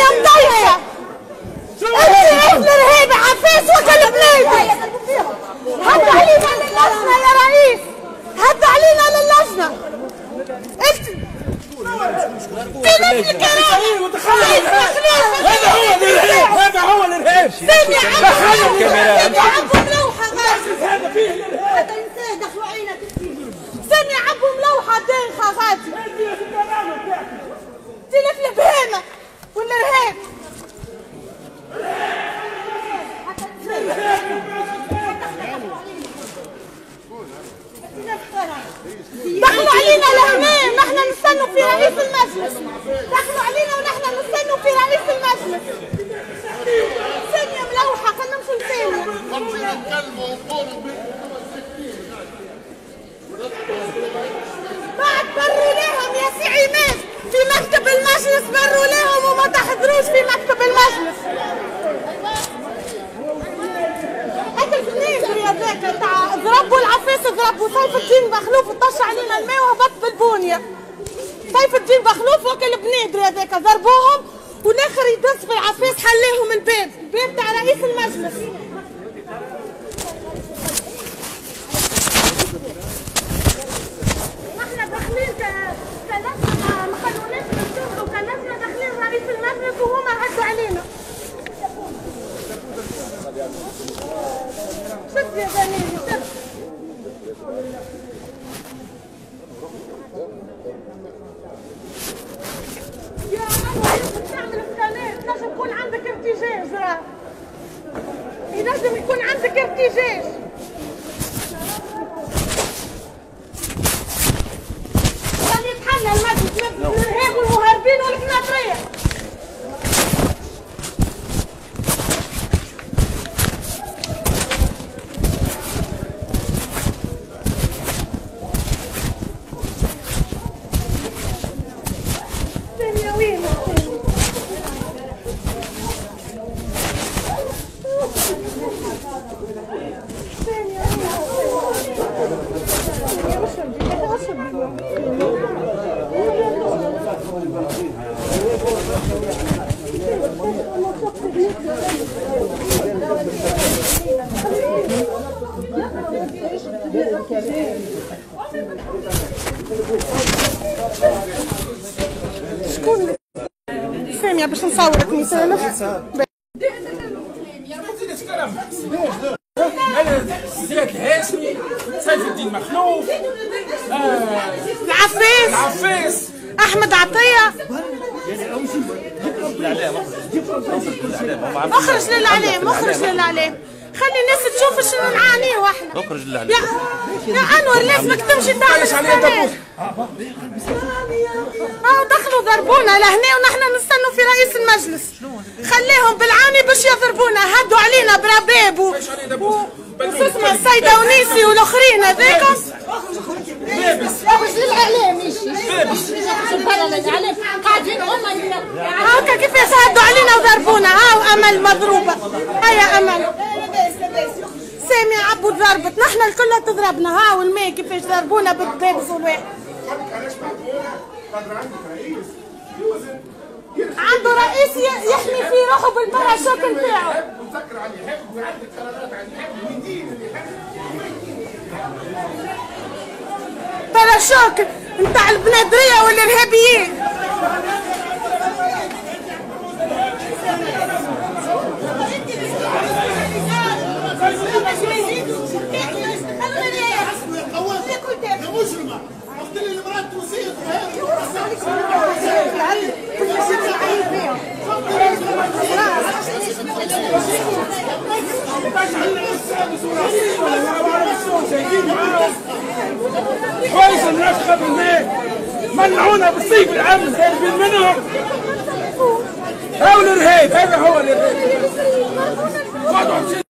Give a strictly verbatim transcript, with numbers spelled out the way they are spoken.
يا مضيعة. انت ابن رهيبة عفيس وكل بنيتي. هدوا علينا للجنة يا رئيس، هدوا علينا للجنة. انت في نفس الكلام. هذا هو الارهاب، هذا هو الارهاب. سامي عبو سامي عبو ملوحة هذا فيه الارهاب. دخلوا علينا سامي عبو ملوحة دايخة غادي. تلف البهيمة والارهاب. دخلوا علينا لهنا، نحن نستنوا في رئيس المجلس. دخلوا علينا ونحن نستنوا في رئيس المجلس. ثانية ملوحة، خلينا نمشوا لثانية. بعد بروا لهم يا سي عماد في مكتب المجلس، بروا لهم وما تحضروش في مكتب المجلس. هاك الفنيجر يا ذاك تاع ضربوا العفيس، ضربوا سيف الدين بخلوف، طش علينا الماء وهبط بالبونيه. سيف الدين بخلوف وكل بنادر هذاك ضربوهم، والاخر يدس في العفيس حليهم الباب، الباب تاع رئيس المجلس. نحن داخلين كلفنا ما خلوناش نشتغلوا، كلفنا داخلين رئيس المجلس وهما هدوا علينا. شوف يا زميلي شوف. يا عمو تعمل فلانات، لازم يكون عندك ارتجاج راه. لازم يكون عندك ارتجاج. خلي يتحلى المجلس من الارهاب والمهربين والكناطرية. شكون سامية باش نصورك مثلا؟ زياد الهاشمي، سيف الدين مخلوف، العفيس العفيس، احمد عطيه. اخرج للاعلام، اخرج للاعلام، خلي الناس تشوف شنو نعانيه واحنا. اخرج للاعلام. يا, يا انور لازمك تمشي تعمل سلامات. اه دخلوا ضربونا لهنا ونحن نستنوا في رئيس المجلس. خليهم بالعاني باش يضربونا، هدوا علينا برباب و وشو اسمه السيدة ونيسي والاخرين هذاك. اخرج للاعلام يمشي. برا للاعلام قاعدين هما هاكا كيفاش هدوا علينا وضربونا. هاو امل مضروبة. هيا امل. سامي عبو ضربت، نحن الكل تضربنا. هاو الماء كيفاش ضربونا بالدبابز والواحد. عنده رئيس يحمي في روحه بالباراشوت نتاعو. باراشوت نتاع البنادرية والارهابيين. كويس الناس خافوا الماء، منعونا بالصيف العام هاربين منهم. هاو الارهاب، هذا هو الارهاب.